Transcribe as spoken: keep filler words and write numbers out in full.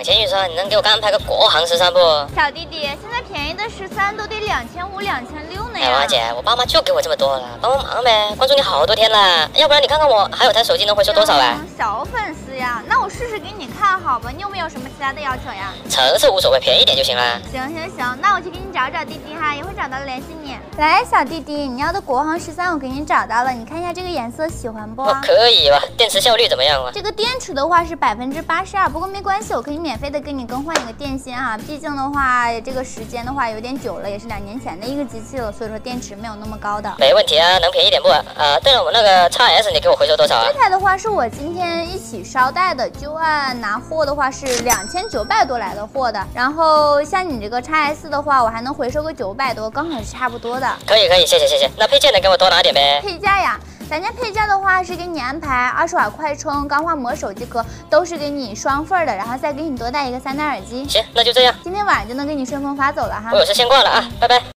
两千预算，你能给我安排个国行十三不？ 小弟弟，现在便宜的十三都得两千五、两千六呢呀！ 哎，王姐，我爸妈就给我这么多了，帮帮忙呗！关注你好多天了，要不然你看看我还有台手机能回收多少哎？ 小粉丝呀，那我试试给你看好吧？你有没有什么其他的要求呀？ 成色无所谓，便宜点就行了。 行行行，那我去给你找找弟弟哈，一会儿找到了联系你。来，小弟弟，你要的国行十三我给你找到了，你看一下这个颜色喜欢不？ 哦，可以吧？电池效率怎么样啊？ 这个电池的话是百分之八十二，不过没关系，我可以免费的给你更换一个电芯哈。毕竟的话，这个时间的话有点久了，也是两年前的一个机器了，所以说电池没有那么高的。 没问题啊，能便宜点不？啊，对了，我那个 X S 你给我回收多少啊？ 这台的话是我今天一起捎带的，就按拿货的话是两千九百多来的货的。然后像你这个 X S 的话，我还能回收个九百多，刚好是差不多的。 可以可以，谢谢谢谢。那配件能给我多拿点呗？ 配件呀。咱家配件的话是给你安排二十瓦快充、钢化膜手机壳，都是给你双份的，然后再给你多带一个三代耳机。 行，那就这样。 今天晚上就能给你顺丰发走了哈。 我有事先挂了啊，拜拜。